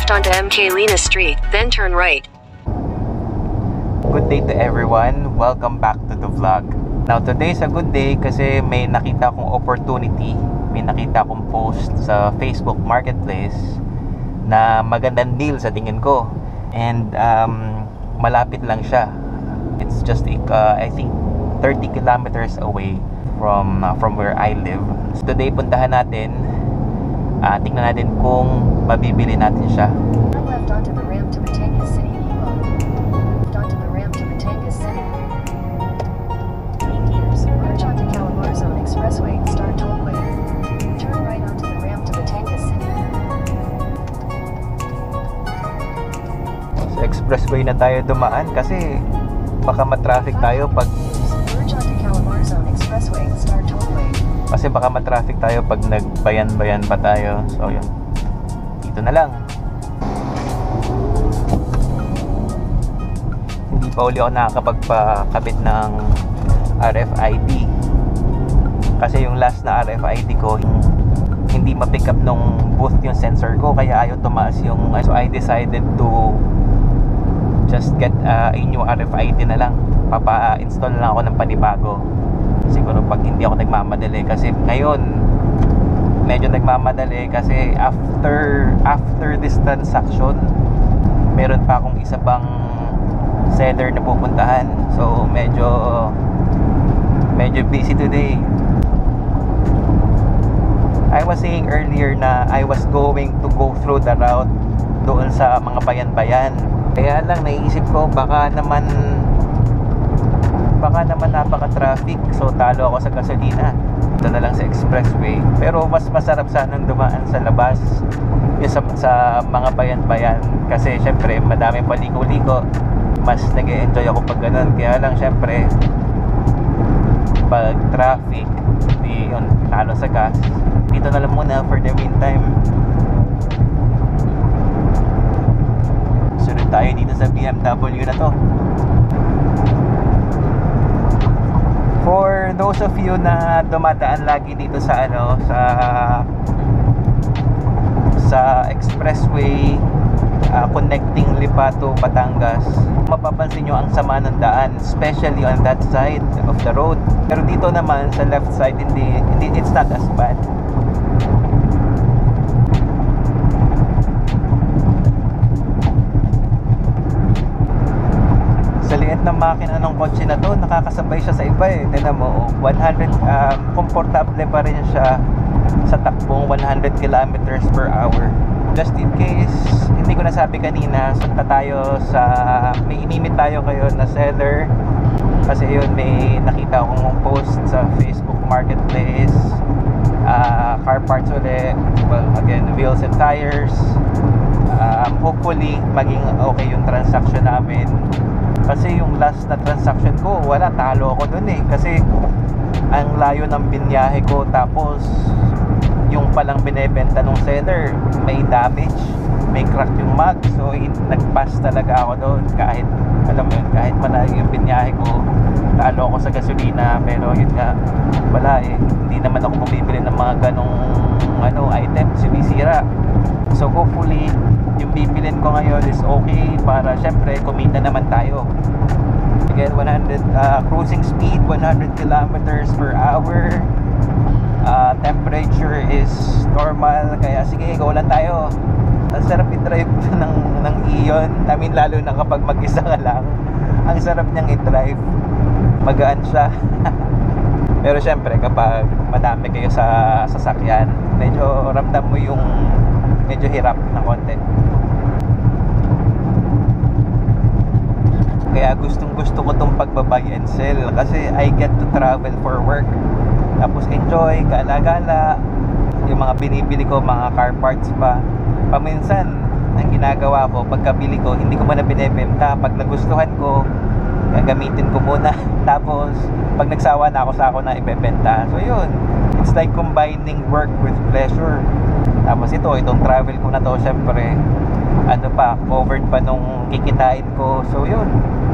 left onto MK Lena Street, then turn right. Good day to everyone. Welcome back to the vlog. Now today is a good day kasi may nakita akong opportunity. May nakita akong post sa Facebook Marketplace na magandang deal sa tingin ko. And malapit lang siya. It's just I think 30 kilometers away from where I live. So today puntahan natin. Tingnan natin kung mabibili natin siya. Turn left onto the ramp to Batangas City, Iloilo. Onto the ramp to Batangas City. 8 meters. Merge onto Calabarzon Expressway and start tollway. Turn right onto the ramp to Batangas City. Sa expressway na tayo dumaan kasi baka matraffic tayo pag Merge onto Calabarzon Expressway and start tollway. kasi baka matraffic tayo pag nagbayan-bayan pa tayo. So yun, dito na lang. Hindi pa uli ako nakakapagpakabit ng RFID kasi yung last na RFID ko hindi ma-pick up nung booth yung sensor ko, kaya ayaw tumaas yung, so I decided to just get a new RFID na lang. Papa-install na lang ako ng panibago siguro pag hindi ako nagmamadali, kasi ngayon medyo nagmamadali kasi after this transaction meron pa akong isa pang seller na pupuntahan, so medyo busy today. I was saying earlier na I was going to go through the route doon sa mga bayan-bayan, kaya lang naisip ko baka naman napaka-traffic, so talo ako sa gasolina. Ito na lang sa expressway, pero mas masarap sanang dumaan sa labas yung sa mga bayan-bayan kasi syempre madaming paliko-liko, mas nag-e-enjoy ako pag ganun. Kaya lang syempre pag traffic di yun, talo sa gas. Dito na lang muna for the meantime. Sunod tayo dito sa BMW na to. For those of you na dumadaan lagi dito sa sa expressway connecting Lipa to Batangas, mapapansin nyo ang sama ng daan, especially on that side of the road. Pero dito naman sa left side hindi it's not as bad. Sa liit ng makina ng kotse na to, nakakasabay siya sa iba eh. Tignan mo, 100 komportable pa rin siya sa takbong 100 kilometers per hour. Just in case hindi ko nasabi kanina, sunta tayo sa may inimit tayo kayo na seller kasi yun, may nakita akong post sa Facebook Marketplace. Car parts ulit, well again, wheels and tires. Hopefully maging okay yung transaction namin. Kasi yung last na transaction ko, wala, talo ako dun eh. Kasi ang layo ng binyahe ko, tapos yung palang binebenta ng seller may damage, may crack yung mag. So nag-pass talaga ako doon. Kahit, alam mo yun, kahit malayo yung binyahe ko, talo ako sa gasolina. Pero yun nga, wala eh, hindi naman ako bumibili ng mga ganong item, sinisira. So hopefully yung bibilin ko ngayon is okay para syempre kumita naman tayo. Again, cruising speed 100 kilometers per hour. Temperature is normal, kaya sige, go lang tayo. Ang sarap i-drive ng Ion. I mean, lalo na kapag mag-isa ka lang, ang sarap niyang i-drive. Magaan siya. Pero syempre kapag madami kayo sa sasakyan, medyo ramdam mo yung medyo hirap na konti. Kaya gustong gusto ko tong pagbabuy and sell kasi I get to travel for work, tapos enjoy, gala-gala. Yung mga binibili ko, mga car parts pa, paminsan ang ginagawa ko, pagkabili ko, hindi ko muna binebenta. Pag nagustuhan ko, gagamitin ko muna. Tapos pag nagsawa na ako na ibebenta. So yun, it's like combining work with pleasure. Tapos itong travel ko na to, syempre covered pa nung kikitain ko. So yun,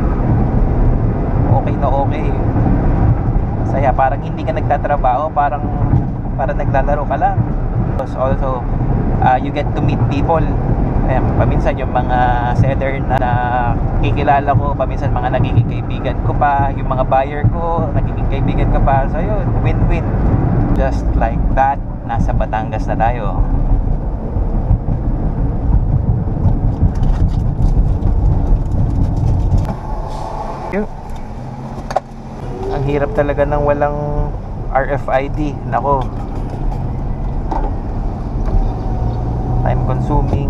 okay na okay. Saya, parang hindi ka nagtatrabaho, parang naglalaro ka lang. Also, you get to meet people. paminsan yung mga seller na nakikilala ko, paminsan mga nagiging kaibigan ko pa, yung mga buyer ko nagiging kaibigan ko pa. So yun, win-win. Just like that, nasa Batangas na tayo. Ang hirap talaga ng walang RFID. Nako, time consuming.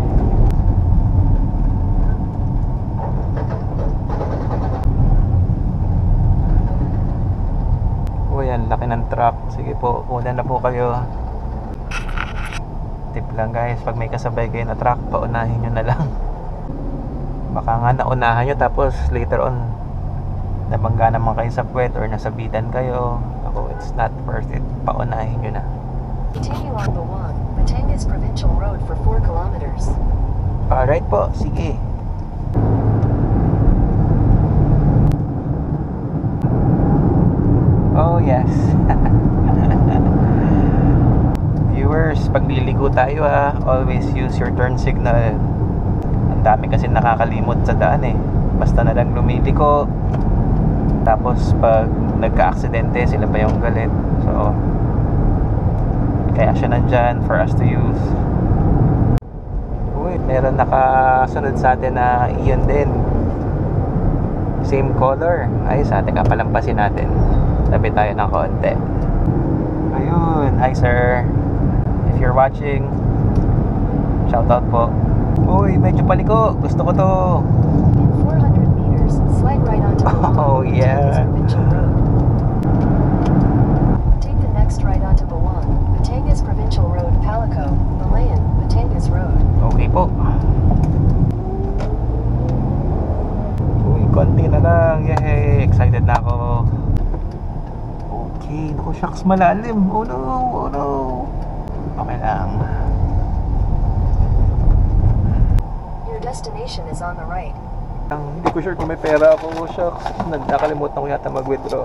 Oh yan, laki ng truck. Sige po, una na po kayo. Tip lang guys, pag may kasabay kayo na truck, paunahin nyo na lang. Baka nga naunahan nyo tapos later on nabangga naman kayo sa puwet or nasabitan kayo. Ako, it's not worth it. Paunahin nyo na. Continue on Bawang, Batangas Provincial Road for 4 kilometers. Alright po, sige. Oh yes. Viewers, pag liligo tayo always use your turn signal. Ang dami kasi nakakalimot sa daan basta na lang lumiliko. Tapos pag nagka-aksidente, sila pa yung galit. So kaya siya nandyan for us to use. Uy, meron nakasunod sa atin na iyon din. Same color. Ay, sa atin kapalampasin natin. Tabi tayo ng konti. Ayun, hi sir. If you're watching, shoutout po. Uy, medyo paliko. Gusto ko to. In 400 meters, slide right onto Bawang, Oh yeah. Batangas Provincial Road. Take the next right onto Bawang, Batangas Provincial Road, Palico, Malayan, Batangas Road. Okay po. Uy, konti na lang. Yay! Excited na ako. Okay. Naku, shucks, malalim. Oh no, oh no. Okay lang. Your destination is on the right. Hindi ko sure kung may pera ako. Shucks, nakalimutan ko yata mag-withdraw.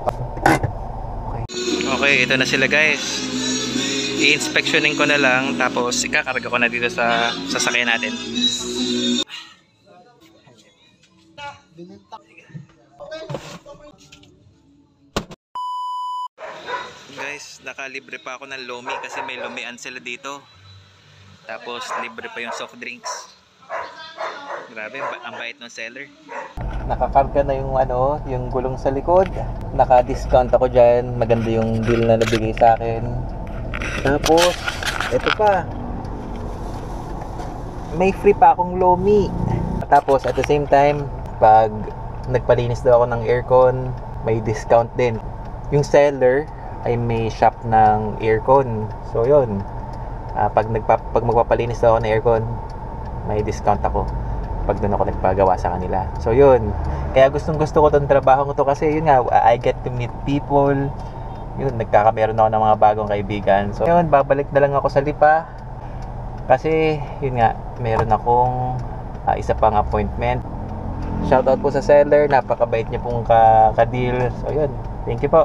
Okay, ito na sila guys. I-inspectionin ko na lang, tapos ikakarga ko na dito sa sasakyan natin. Guys, nakalibre pa ako ng Lomi kasi may Lomian sila dito. Tapos libre pa yung soft drinks. Grabe, ang bait ng seller. Nakakarga na yung yung gulong sa likod. Naka-discount ako dyan. Maganda yung deal na nabigay sa akin. Tapos, ito pa. May free pa akong Lomi. Tapos, at the same time, pag nagpalinis daw ako ng aircon, may discount din. Yung seller ay may shop ng aircon. So, yun. Pag magpapalinis daw ako ng aircon, may discount ako pag doon ako nagpagawa sa kanila. So yun, kaya gustong gusto ko tong trabaho ko to kasi yun nga, I get to meet people. Yun, nagkakameron ako ng mga bagong kaibigan. So yun, babalik na lang ako sa Lipa kasi yun nga, meron akong isa pang appointment. Shoutout po sa seller, napakabait niya pong ka-deal. So yun, thank you po.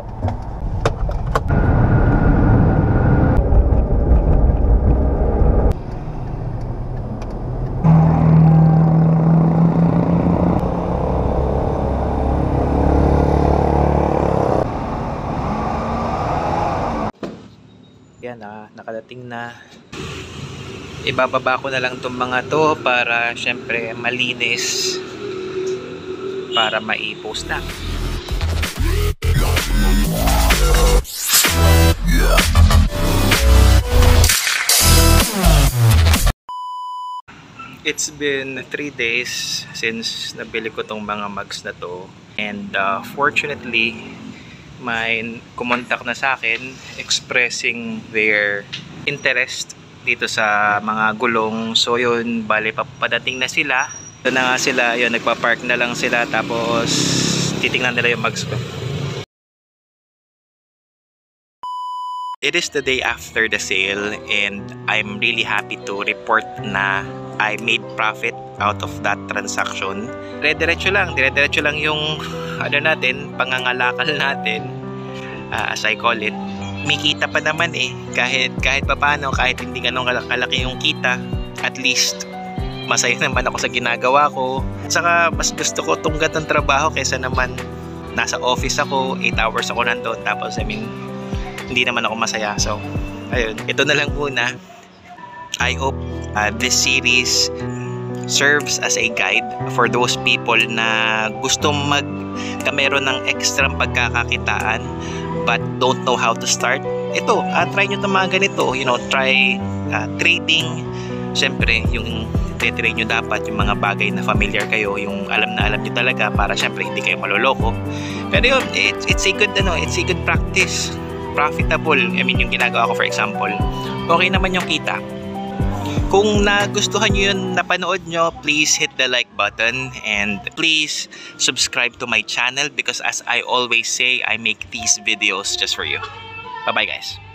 Yan, nakadating na. Ibababa ko na lang itong mga to para syempre malinis para mai-post na. It's been 3 days since nabili ko tong mga mugs na to, and fortunately may kumontak na sa akin expressing their interest dito sa mga gulong. So yun, bale papadating na sila. Ito na nga sila, yun, nagpa-park na lang sila, tapos titingnan nila yung mugs ko. It is the day after the sale and I'm really happy to report na I made profit out of that transaction. Dire-diretso lang yung natin, pangangalakal natin, as I call it. May kita pa naman kahit papaano, kahit hindi ganun kalaki yung kita, at least masaya naman ako sa ginagawa ko. At saka mas gusto ko itong ganitong trabaho kaysa naman nasa office ako, 8 hours ako nandun, tapos hindi naman ako masaya. So ayun, ito na lang muna. I hope this series serves as a guide for those people na gusto meron ng extra pagkakakitaan but don't know how to start. Ito, try nyo itong mga ganito. Try trading. Siyempre, yung trade nyo dapat yung mga bagay na familiar kayo, yung alam nyo talaga, para siyempre hindi kayo maloloko. Pero yun, it's a good practice. Profitable. Yung ginagawa ko, for example, okay naman yung kita. Kung nagustuhan nyo yun, napanood nyo, please hit the like button and please subscribe to my channel because as I always say, I make these videos just for you. Bye-bye guys.